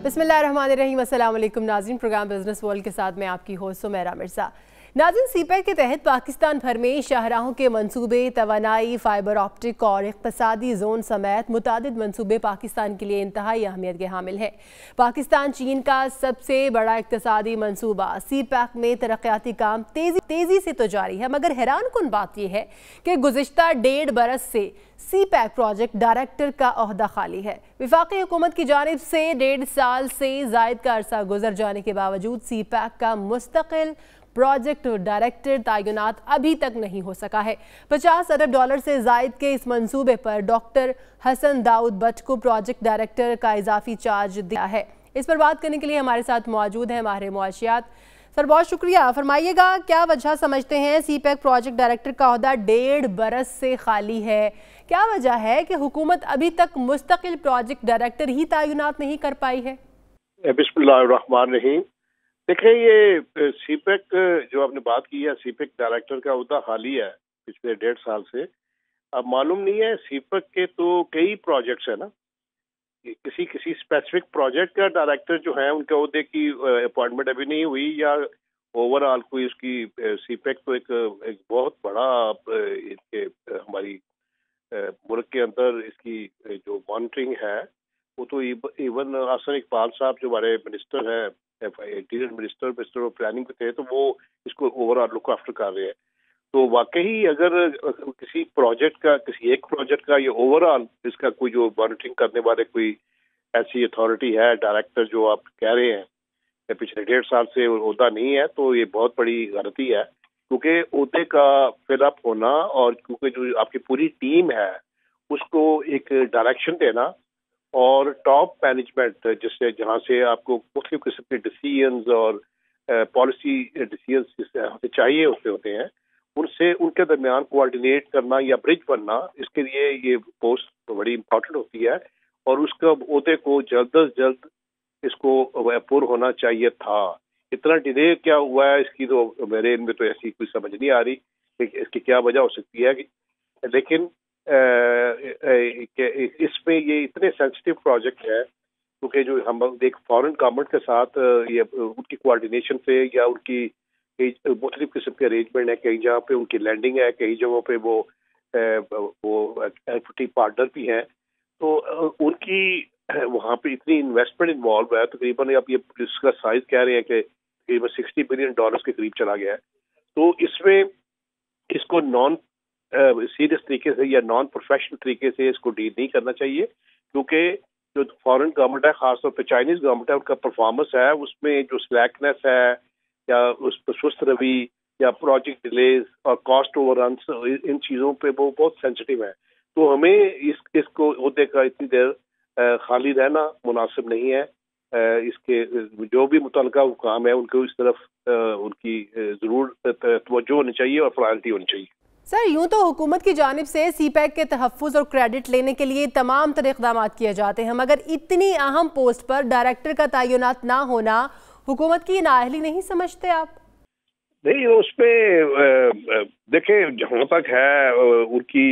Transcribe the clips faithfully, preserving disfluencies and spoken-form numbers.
बिस्मिल्लाहिर्रहमानिर्रहीम। अस्सलाम वालेकुम नाज़रीन, प्रोग्राम बिजनेस वर्ल्ड के साथ मैं आपकी होस्ट सुमेरा मिर्ज़ा। नाज़रीन, सी पैक के तहत पाकिस्तान भर में शाहराहों के मंसूबे, तवानाई, फाइबर ऑप्टिक और इक़्तिसादी जोन समेत मुतादिद मंसूबे पाकिस्तान के लिए इंतहाई अहमियत के हामिल हैं। पाकिस्तान चीन का सबसे बड़ा इक़्तिसादी मंसूबा सी पैक में तरक्याती काम तेजी तेजी से तो जारी है, मगर हैरान कुन बात यह है कि गुज़िश्ता डेढ़ बरस से सी पैक प्रोजेक्ट डायरेक्टर का ओहदा खाली है। वफाकी हुकूमत की जानिब से डेढ़ साल से जायद का अरसा गुजर जाने के बावजूद सी पैक का मुस्तकिल प्रोजेक्ट डायरेक्टर तैनात अभी तक नहीं हो सका है। पचास अरब डॉलर से जायद के इस मंसूबे पर डॉक्टर हसन दाऊद बट को प्रोजेक्ट डायरेक्टर का इजाफी चार्ज दिया है। इस पर बात करने के लिए हमारे साथ मौजूद है माहिर मुआशियात। सर, बहुत शुक्रिया। फरमाइएगा, क्या वजह समझते हैं सी पैक प्रोजेक्ट डायरेक्टर का ओहदा डेढ़ बरस से खाली है? क्या वजह है कि हुकूमत अभी तक मुस्तकिल प्रोजेक्ट डायरेक्टर ही तैनात नहीं कर पाई है? बिस्मिल्लाहिर्रहमानिर्रहीम। देखिए, ये सी पैक जो आपने बात की है, सी पैक डायरेक्टर का ओहदा खाली है पिछले डेढ़ साल से। अब मालूम नहीं है, सी पैक के तो कई प्रोजेक्ट्स है ना, किसी किसी स्पेसिफिक प्रोजेक्ट का डायरेक्टर जो है उनके ओहदे की अपॉइंटमेंट अभी नहीं हुई, या ओवरऑल कोई उसकी सी पैक तो एक, एक बहुत बड़ा इनके हमारी मुल्क के अंदर इसकी जो मॉनिटरिंग है वो तो इवन आसन इकबाल साहब जो हमारे मिनिस्टर हैं, interior minister minister of planning पे थे, तो वो इसको ओवरऑल लुक आफ्टर कर रहे हैं। तो वाकई अगर किसी प्रोजेक्ट का, किसी एक प्रोजेक्ट का, ये ओवरऑल इसका कोई जो मॉनिटरिंग करने वाले कोई ऐसी अथॉरिटी है, डायरेक्टर जो आप कह रहे हैं कि पिछले डेढ़ साल से ओहदा नहीं है, तो ये बहुत बड़ी गलती है। क्योंकि ओहदे का फिलअप होना और क्योंकि जो आपकी पूरी टीम है उसको एक डायरेक्शन देना और टॉप मैनेजमेंट जिससे जहाँ से आपको मुख्तलिफ किस्म के डिसीजंस और पॉलिसी डिसीजंस जिससे चाहिए होते होते हैं, उनसे उनके दरमियान कोऑर्डिनेट करना या ब्रिज बनना, इसके लिए ये पोस्ट बड़ी इंपॉर्टेंट होती है। और उसका ओहदे को जल्द अज जल्द इसको पूरा होना चाहिए था। इतना डिले क्या हुआ है इसकी तो मेरे इनमें तो ऐसी कोई समझ नहीं आ रही कि इसकी क्या वजह हो सकती है। लेकिन इसमें ये इतने सेंसिटिव प्रोजेक्ट है क्योंकि जो हम एक फॉरेन गवर्नमेंट के साथ ये उनकी कोऑर्डिनेशन पे या उनकी मुख्तलिफ किस्म के अरेंजमेंट है, कई जगह पे उनकी लैंडिंग है, कई जगहों पे वो वो एक्टिविटी पार्टनर भी हैं, तो उनकी वहाँ पे इतनी इन्वेस्टमेंट इन्वॉल्व है। तकरीबन अब ये इसका साइज कह रहे हैं कि तकरीबन सिक्सटी बिलियन डॉलर्स के करीब चला गया है। तो इसमें इसको नॉन सीरियस तरीके से या नॉन प्रोफेशनल तरीके से इसको डील नहीं करना चाहिए, क्योंकि जो फॉरेन गवर्नमेंट है, खासतौर पर चाइनीज गवर्नमेंट है, उनका परफॉर्मेंस है उसमें जो स्लैकनेस है या उस पर सुस्त रवि या प्रोजेक्ट डिलेज और कॉस्ट ओवररन्स, इन चीज़ों पे वो बहुत सेंसिटिव है। तो हमें इस इसको ओहदे का इतनी देर खाली रहना मुनासिब नहीं है। इसके जो भी मुतलका हुकाम है उनको इस तरफ उनकी ज़रूर तवज्जो होनी चाहिए और प्रायोरिटी होनी चाहिए। सर, यूं तो हुकूमत की जानिब से सी पैक के तहफ़्फ़ुज़ और क्रेडिट लेने के लिए तमाम तरह इक़दाम किए जाते हैं, मगर इतनी अहम पोस्ट पर डायरेक्टर का तैनात ना होना हुकूमत की नाअहली नहीं समझते आप? नहीं, उस पर देखें, जहाँ तक है उनकी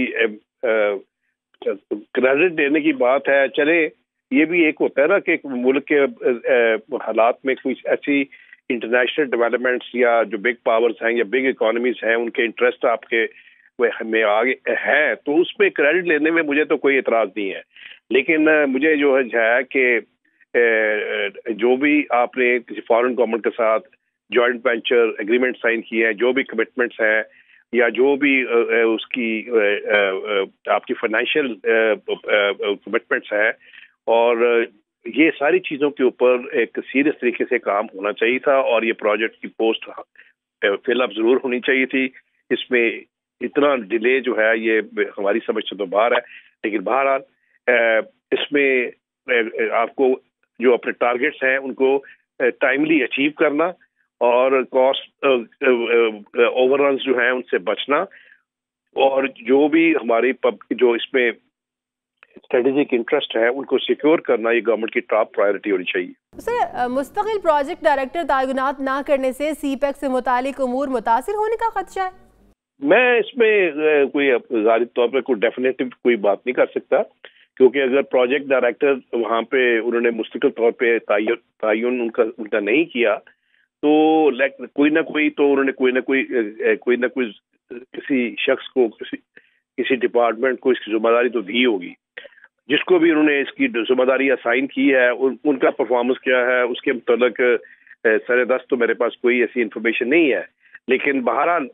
क्रेडिट देने की बात है, चले ये भी एक होता है ना कि मुल्क के हालात में कुछ ऐसी इंटरनेशनल डेवलपमेंट्स या जो बिग पावर्स हैं या बिग इकोनॉमीज हैं, उनके इंटरेस्ट आपके में आगे है, तो उसमें क्रेडिट लेने में मुझे तो कोई एतराज़ नहीं है। लेकिन मुझे जो है कि जो भी आपने किसी फॉरेन गवर्नमेंट के साथ जॉइंट वेंचर एग्रीमेंट साइन किए हैं, जो भी कमिटमेंट्स हैं या जो भी उसकी आपकी फाइनेंशियल कमिटमेंट्स हैं, और ये सारी चीज़ों के ऊपर एक सीरियस तरीके से काम होना चाहिए था और ये प्रोजेक्ट की पोस्ट फिलअप ज़रूर होनी चाहिए थी। इसमें इतना डिले जो है ये हमारी समझ से तो बाहर है। लेकिन बहरहाल इसमें आपको जो अपने टारगेट्स हैं उनको टाइमली अचीव करना और कॉस्ट ओवररन्स जो हैं उनसे बचना, और जो भी हमारी जो इसमें स्ट्रेटेजिक इंटरेस्ट है उनको सिक्योर करना, ये गवर्नमेंट की टॉप प्रायोरिटी होनी चाहिए। सर, मुस्तकिल प्रोजेक्ट डायरेक्टर तैनात ना करने से सी पैक से मुतालिक उमूर मुतासिर होने का खदशा है? मैं इसमें कोई जाहिर तौर पर कोई डेफिनेटिव कोई बात नहीं कर सकता, کیونکہ اگر پروجیکٹ ڈائریکٹر وہاں پہ انہوں نے مستقل طور پہ تعین ان کا ان کا نہیں کیا تو کوئی نہ کوئی تو انہوں نے کوئی نہ کوئی کوئی نہ کوئی کسی شخص کو کسی کسی ڈپارٹمنٹ کو اس کی ذمہ داری تو دی ہوگی. جس کو بھی انہوں نے اس کی ذمہ داری اسائن کی ہے ان کا پرفارمنس کیا ہے اس کے متعلق سر دست تو میرے پاس کوئی ایسی انفارمیشن نہیں ہے. لیکن بہرحال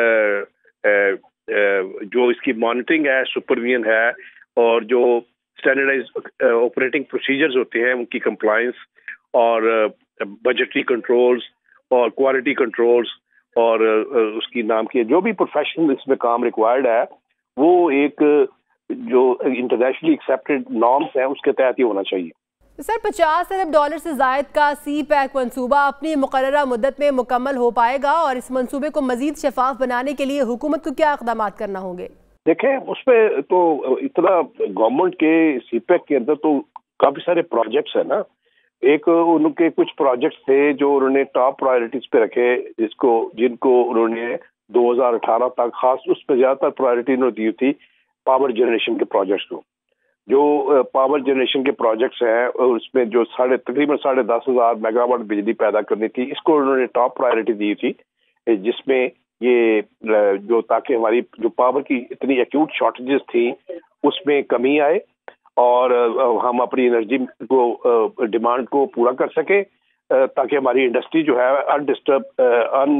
جو اس کی مانیٹرنگ ہے سپرویژن ہے اور جو اسٹینڈرڈائز آپریٹنگ پروسیجرز ہوتے ہیں ان کی کمپلائنس اور بجٹری کنٹرولز اور کوالٹی کنٹرولز اور اس کی نام کی جو بھی پروفیشنل اس میں کام ریکوائرڈ ہے وہ ایک جو انٹرنیشنلی ایکسیپٹڈ نارمس ہیں اس کے تحت ہی ہونا چاہیے. سر پچاس ارب ڈالر سے زائد کا سی پیک منصوبہ اپنی مقررہ مدت میں مکمل ہو پائے گا اور اس منصوبے کو مزید شفاف بنانے کے لیے حکومت کو کیا اقدامات کرنا ہوں گے؟ دیکھیں اس پہ تو اتنا گورنمنٹ کے سی پیک کے اندر تو کافی سارے پروجیکٹس ہیں نا. ایک ان کے کچھ پروجیکٹس تھے جو انہوں نے ٹاپ پرائرٹیز پہ رکھے جس کو جن کو انہوں نے دو ہزار اٹھارہ تک خاص اس پہ زیادہ تر پرائرٹی انہوں نے دی تھی پاور جنریشن کے پروجیکٹس کو. جو پاور جنریشن کے پروجیکٹس ہیں اس میں جو ساڑھے تقریباً ساڑھے دس ہزار میگا واٹ بجلی پیدا کرنی تھی اس کو انہوں نے ٹاپ پرائرٹی دی تھی جس میں یہ جو تاکہ ہماری جو پاور کی اتنی ایکیوٹ شارٹیجز تھیں اس میں کمی آئے اور ہم اپنی انرجی کو ڈیمانڈ کو پورا کر سکیں تاکہ ہماری انڈسٹری جو ہے انڈسٹرب ان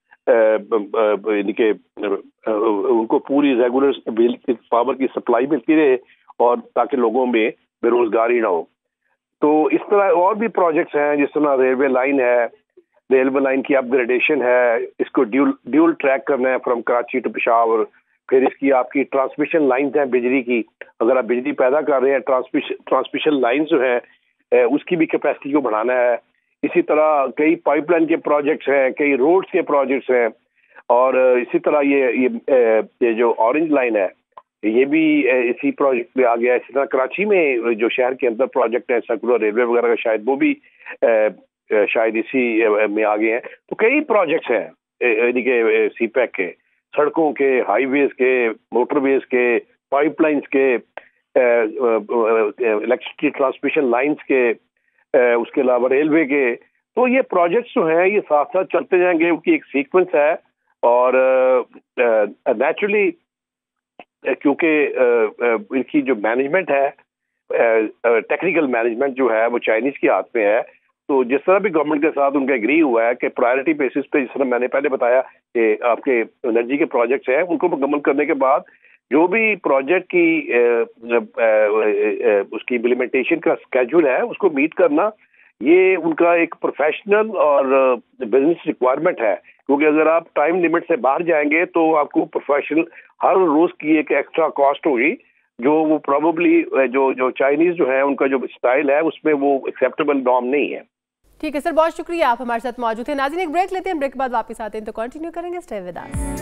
یعنی کہ ان کو پوری ریگولر پاور کی سپلائی ملتی رہے اور تاکہ لوگوں میں بے روزگاری نہ ہو. تو اس طرح اور بھی پروجیکٹس ہیں جس طرح ریلوے لائن ہے ریلوے لائن کی اپ گریڈیشن ہے اس کو ڈیول ڈیول ٹریک کرنا ہے فرام کراچی ٹو پشاور. پھر اس کی آپ کی ٹرانسمیشن لائنز ہیں بجلی کی اگر آپ بجلی پیدا کر رہے ہیں ٹرانسمیشن ٹرانسمیشن لائنز جو ہے اس کی بھی کیپیسٹی کو بڑھانا ہے. اسی طرح کئی پائپ لائن کے پروجیکٹس ہیں کئی روڈز کے پروجیکٹس ہیں اور اسی طرح یہ یہ جو اورنج لائن ہے یہ بھی اسی پروجیکٹ میں آ گیا ہے. اسی طرح کراچی میں جو شہر کے اندر پروجیکٹ ہے سرکولر ریلوے وغیرہ کا شاید وہ بھی شاید اسی میں آ گئے ہیں. تو کئی پروجیکٹس ہیں یعنی کہ سی پیک کے سڑکوں کے ہائی ویز کے موٹر ویز کے پائپ لائنز کے الیکٹرسٹی ٹرانسمیشن لائنز کے اس کے علاوہ ریلوے کے. تو یہ پروجیکٹس جو ہیں یہ ساتھ ساتھ چلتے جائیں گے ان کی ایک سیکوینس ہے اور نیچرلی کیونکہ ان کی جو مینجمنٹ ہے ٹیکنیکل مینجمنٹ جو ہے وہ چائنیز کے ہاتھ میں ہے. تو جس طرح بھی گورنمنٹ کے ساتھ ان کا ایگری ہوا ہے کہ پرائرٹی بیسس پہ جس طرح میں نے پہلے بتایا کہ آپ کے انرجی کے پروجیکٹس ہیں ان کو مکمل کرنے کے بعد جو بھی پروجیکٹ کی اس کی امپلیمنٹیشن کا اسکیجول ہے اس کو میٹ کرنا یہ ان کا ایک پروفیشنل اور بزنس ریکوائرمنٹ ہے. کیونکہ اگر آپ ٹائم لمٹ سے باہر جائیں گے تو آپ کو پروفیشنل ہر روز کی ایک ایکسٹرا کاسٹ ہوگی جو وہ پروبیبلی جو جو چائنیز جو ہے ان کا جو اسٹائل ہے اس میں وہ ایکسیپٹیبل نارم نہیں ہے. ٹھیک ہے سر بہت شکریہ آپ ہمارے ساتھ موجود ہیں. ناظرین ایک بریک لیتے ہیں بریک کے بعد واپس آتے ہیں تو کنٹینیو کریں گے. Stay with us.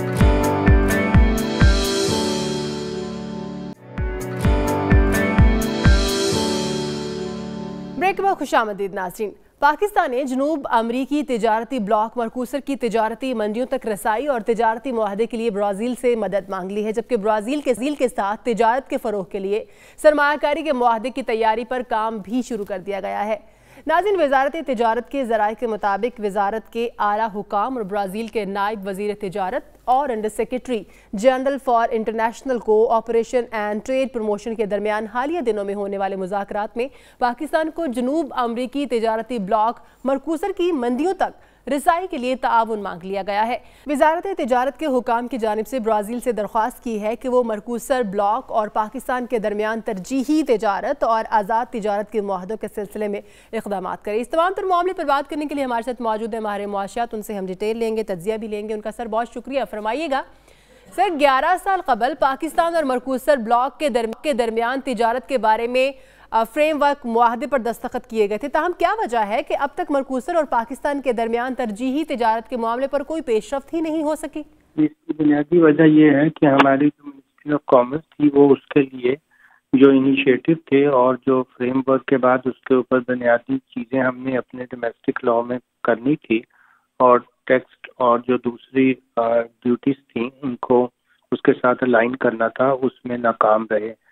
بریک کے بعد خوش آمدید ناظرین. پاکستان نے جنوب امریکی تجارتی بلاک مرکوسر کی تجارتی منڈیوں تک رسائی اور تجارتی معاہدے کے لیے برازیل سے مدد مانگ لی ہے جبکہ برازیل کے ذیل کے ساتھ تجارت کے فروغ کے لیے سرمایہ کاری کے معاہدے کی تیاری پر کام بھی شروع کر دیا گیا ہے. ناظرین وزارت تجارت کے ذرائع کے مطابق وزارت کے اعلیٰ حکام اور برازیل کے نائب وزیر تجارت اور under secretary general for international cooperation and trade promotion کے درمیان حالیہ دنوں میں ہونے والے مذاکرات میں پاکستان کو جنوب امریکی تجارتی بلاک مرکوسر کی منڈیوں تک رسائی کے لیے تعاون مانگ لیا گیا ہے. وزارت تجارت کے حکام کی جانب سے برازیل سے درخواست کی ہے کہ وہ مرکوسر بلاک اور پاکستان کے درمیان ترجیحی تجارت اور آزاد تجارت کے معاہدوں کے سلسلے میں اقدامات کرے. اس تمام تر معاملے پر بات کرنے کے لیے ہمارے ساتھ موجود ہیں ماہر معاشیات. ان سے ہم ڈیٹیل لیں گے تجزیہ بھی لیں گے. ان کا سر بہت شکریہ. فرمائیے گا سر گیارہ سال قبل پاکستان اور مرکوسر بلاک کے درمیان تجارت کے بارے میں فریم ورک معاہدے پر دستخط کیے گئے تھے تاہم کیا وجہ ہے کہ اب تک مرکوسر اور پاکستان کے درمیان ترجیحی تجارت کے معاملے پر کوئی پیش رفت ہی نہیں ہو سکی؟ اس کی بنیادی وجہ یہ ہے کہ ہماری جو منسٹری آف کامرس تھی وہ اس کے لیے جو انیشیٹو تھے اور جو فریم ورک کے بعد اس کے اوپر بنیادی چیزیں ہم نے اپنے ڈومیسٹک لا میں کرنی تھی اور ٹیکس اور جو دوسری ڈیوٹیز تھیں ان کو اس کے ساتھ الائن کرنا تھا اس میں ناکام رہے.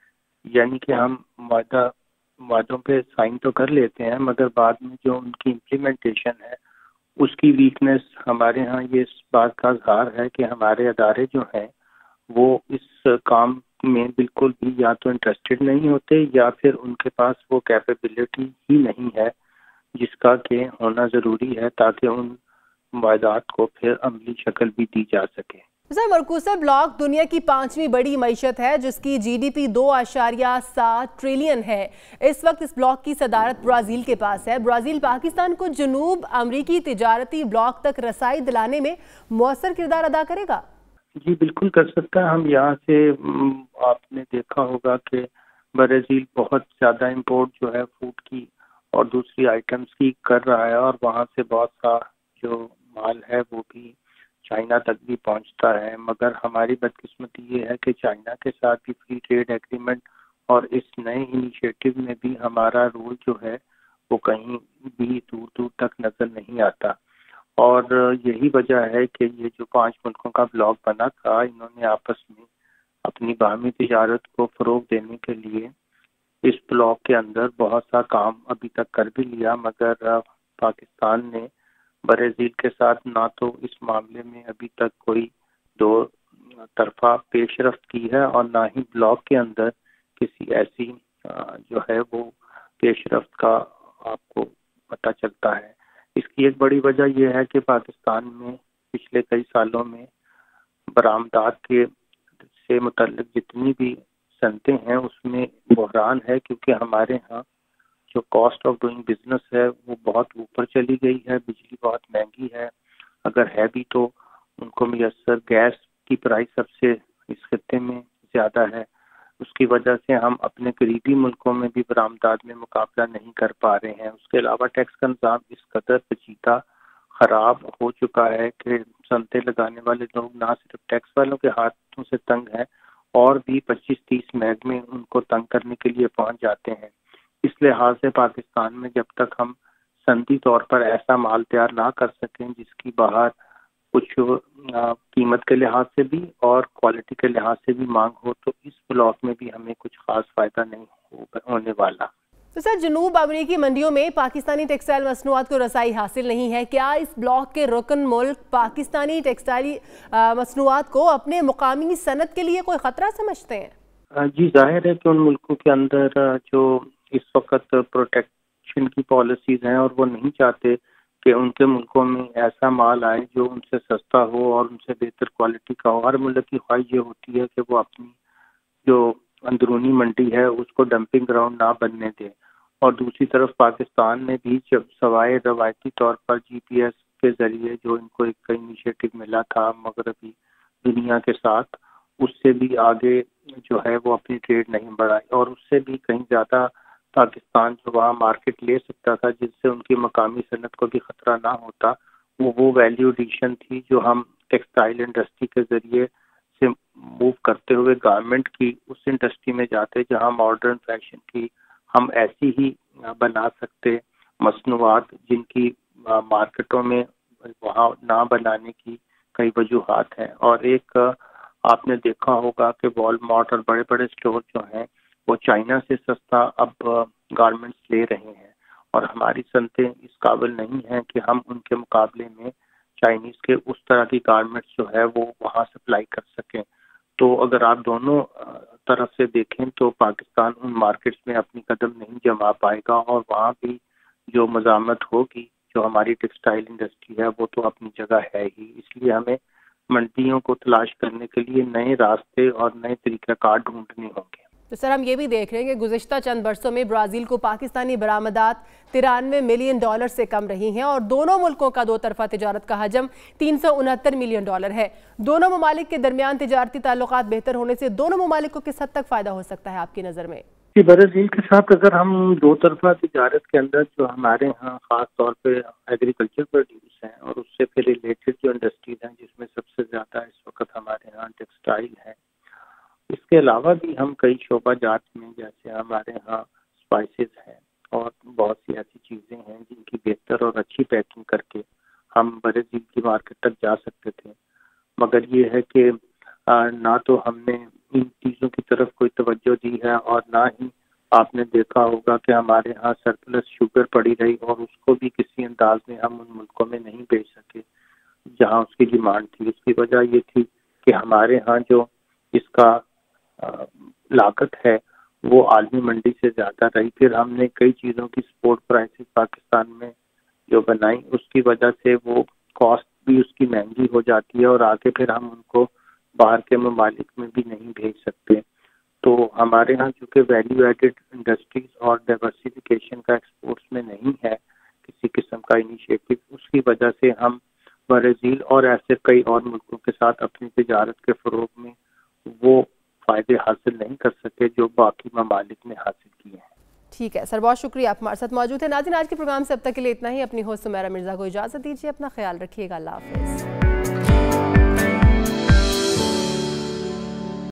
یعنی کہ ہم معاہدہ وعدوں پہ سائن تو کر لیتے ہیں مگر بعد میں جو ان کی امپلیمنٹیشن ہے اس کی ویکنس ہمارے ہاں یہ اس بات کا اظہار ہے کہ ہمارے ادارے جو ہیں وہ اس کام میں بالکل بھی یا تو انٹرسٹڈ نہیں ہوتے یا پھر ان کے پاس وہ کیپیبلٹی ہی نہیں ہے جس کا کہ ہونا ضروری ہے تاکہ ان معاہدات کو پھر عملی شکل بھی دی جا سکے۔ سر، مرکوزہ بلاک دنیا کی پانچویں بڑی معیشت ہے جس کی جی ڈی پی دو اشاریہ سات ٹریلین ہے۔ اس وقت اس بلاک کی صدارت برازیل کے پاس ہے۔ برازیل پاکستان کو جنوب امریکی تجارتی بلاک تک رسائی دلانے میں مؤثر کردار ادا کرے گا؟ جی بالکل کر سکتا ہے۔ ہم یہاں سے آپ نے دیکھا ہوگا کہ برازیل بہت زیادہ امپورٹ جو ہے فوڈ کی اور دوسری آئٹمز کی کر رہا ہے اور وہاں سے بہت سا جو مال ہے وہ بھی چائنا تک بھی پہنچتا ہے، مگر ہماری بدقسمتی یہ ہے کہ چائنا کے ساتھ بھی فری ٹریڈ ایگریمنٹ اور اس نئے انیشیٹو میں بھی ہمارا رول جو ہے وہ کہیں بھی دور دور تک نظر نہیں آتا، اور یہی وجہ ہے کہ یہ جو پانچ ملکوں کا بلاک بنا تھا انہوں نے آپس میں اپنی باہمی تجارت کو فروغ دینے کے لیے اس بلاک کے اندر بہت سا کام ابھی تک کر بھی لیا، مگر پاکستان نے برازیل کے ساتھ نہ تو اس معاملے میں ابھی تک کوئی دو طرفہ پیش رفت کی ہے اور نہ ہی بلاک کے اندر کسی ایسی جو ہے وہ پیش رفت کا آپ کو پتہ چلتا ہے۔ اس کی ایک بڑی وجہ یہ ہے کہ پاکستان میں پچھلے کئی سالوں میں برآمدات کے سے متعلق جتنی بھی صنعتیں ہیں اس میں بحران ہے، کیونکہ ہمارے ہاں جو کاسٹ آف ڈوئنگ بزنس ہے وہ بہت اوپر چلی گئی ہے، بجلی بہت مہنگی ہے، اگر ہے بھی تو ان کو میسر گیس کی پرائس سب سے اس خطے میں زیادہ ہے، اس کی وجہ سے ہم اپنے قریبی ملکوں میں بھی برآمدات میں مقابلہ نہیں کر پا رہے ہیں۔ اس کے علاوہ ٹیکس کا نظام اس قدر پیچیدہ خراب ہو چکا ہے کہ صنعتیں لگانے والے لوگ نہ صرف ٹیکس والوں کے ہاتھوں سے تنگ ہیں اور بھی پچیس تیس محکمے ان کو تنگ کرنے کے لیے پہنچ جاتے ہیں۔ اس لحاظ سے پاکستان میں جب تک ہم صنعتی طور پر ایسا مال تیار نہ کر سکیں جس کی باہر کچھ قیمت کے لحاظ سے بھی اور کوالٹی کے لحاظ سے بھی مانگ ہو تو اس بلاک میں بھی ہمیں کچھ خاص فائدہ نہیں ہونے والا۔ تو سر، جنوب امریکی منڈیوں میں پاکستانی ٹیکسٹائل مصنوعات کو رسائی حاصل نہیں ہے، کیا اس بلاک کے رکن ملک پاکستانی ٹیکسٹائل مصنوعات کو اپنے مقامی صنعت کے لیے کوئی خطرہ سمجھتے ہیں؟ جی ظاہر ہے کہ ان ملکوں کے اندر جو اس وقت پروٹیکشن کی پالیسیز ہیں اور وہ نہیں چاہتے کہ ان کے ملکوں میں ایسا مال آئے جو ان سے سستا ہو اور ان سے بہتر کوالٹی کا ہو۔ ہر ملک کی خواہش یہ ہوتی ہے کہ وہ اپنی جو اندرونی منڈی ہے اس کو ڈمپنگ گراؤنڈ نہ بننے دے، اور دوسری طرف پاکستان نے بھی جب سوائے روایتی طور پر جی پی ایس کے ذریعے جو ان کو ایک انیشیٹو ملا تھا مغربی دنیا کے ساتھ، اس سے بھی آگے جو ہے وہ اپنی ٹریڈ نہیں بڑھائی، اور اس سے بھی کہیں زیادہ پاکستان جو وہاں مارکیٹ لے سکتا تھا جس سے ان کی مقامی صنعت کو بھی خطرہ نہ ہوتا، وہ وہ ویلیو ایڈیشن تھی جو ہم ٹیکسٹائل انڈسٹری کے ذریعے سے موو کرتے ہوئے گارمنٹ کی اس انڈسٹری میں جاتے جہاں ماڈرن فیشن کی ہم ایسی ہی بنا سکتے مصنوعات جن کی مارکیٹوں میں وہاں نہ بنانے کی کئی وجوہات ہیں۔ اور ایک آپ نے دیکھا ہوگا کہ وال مارٹ اور بڑے بڑے اسٹور جو ہیں وہ چائنا سے سستا اب گارمنٹس لے رہے ہیں، اور ہماری صنعتیں اس قابل نہیں ہیں کہ ہم ان کے مقابلے میں چائنیز کے اس طرح کی گارمنٹس جو ہے وہ وہاں سپلائی کر سکیں۔ تو اگر آپ دونوں طرف سے دیکھیں تو پاکستان ان مارکیٹس میں اپنی قدم نہیں جما پائے گا، اور وہاں بھی جو مزاحمت ہوگی جو ہماری ٹیکسٹائل انڈسٹری ہے وہ تو اپنی جگہ ہے ہی، اس لیے ہمیں منڈیوں کو تلاش کرنے کے لیے نئے راستے اور نئے طریقہ کار ڈھونڈنے ہوں گے۔ تو سر، ہم یہ بھی دیکھ رہے ہیں کہ گزشتہ چند برسوں میں برازیل کو پاکستانی برآمدات ترانوے ملین ڈالر سے کم رہی ہیں اور دونوں ملکوں کا دو طرفہ تجارت کا حجم تین سو انہتر ملین ڈالر ہے۔ دونوں ممالک کے درمیان تجارتی تعلقات بہتر ہونے سے دونوں ممالک کو کس حد تک فائدہ ہو سکتا ہے آپ کی نظر میں؟ برازیل کے ساتھ اگر ہم دو طرفہ تجارت کے اندر جو ہمارے ہاں خاص طور پہ ایگریکلچر پروڈیوس ہیں اور اس سے پھر ریلیٹڈ جو انڈسٹریز ہیں جس میں سب سے زیادہ اس وقت ہمارے ہاں ٹیکسٹائل ہے، اس کے علاوہ بھی ہم کئی شعبہ جات میں جیسے ہمارے ہاں اسپائسز ہیں اور بہت سی ایسی چیزیں ہیں جن کی بہتر اور اچھی پیکنگ کر کے ہم برازیل کی مارکیٹ تک جا سکتے تھے، مگر یہ ہے کہ نہ تو ہم نے ان چیزوں کی طرف کوئی توجہ دی ہے، اور نہ ہی آپ نے دیکھا ہوگا کہ ہمارے ہاں سرپلس شوگر پڑی رہی اور اس کو بھی کسی انداز میں ہم ان ملکوں میں نہیں بھیج سکے جہاں اس کی ڈیمانڈ تھی۔ اس کی وجہ یہ تھی کہ ہمارے ہاں جو اس کا لاگت ہے وہ عالمی منڈی سے زیادہ رہی۔ پھر ہم نے کئی چیزوں کی سپورٹ پرائسز پاکستان میں جو بنائی، اس کی وجہ سے وہ کاسٹ بھی اس کی مہنگی ہو جاتی ہے اور آگے پھر ہم ان کو باہر کے ممالک میں بھی نہیں بھیج سکتے۔ تو ہمارے ہاں چونکہ ویلیو ایڈڈ انڈسٹریز اور ڈائیورسیفیکیشن کا ایکسپورٹس میں نہیں ہے کسی قسم کا انیشیٹو، اس کی وجہ سے ہم برازیل اور ایسے کئی اور ملکوں کے ساتھ اپنی تجارت کے فروغ میں وہ فائدے حاصل نہیں کر سکے جو باقی ممالک نے حاصل کیے ہیں۔ ٹھیک ہے سر، بہت شکریہ، آپ ہمارے ساتھ موجود ہیں۔ ناظرین، آج کے پروگرام سے اب تک کے لیے اتنا ہی۔ اپنی ہوسٹ سمیرا مرزا کو اجازت دیجیے، اپنا خیال رکھیے گا، اللہ حافظ۔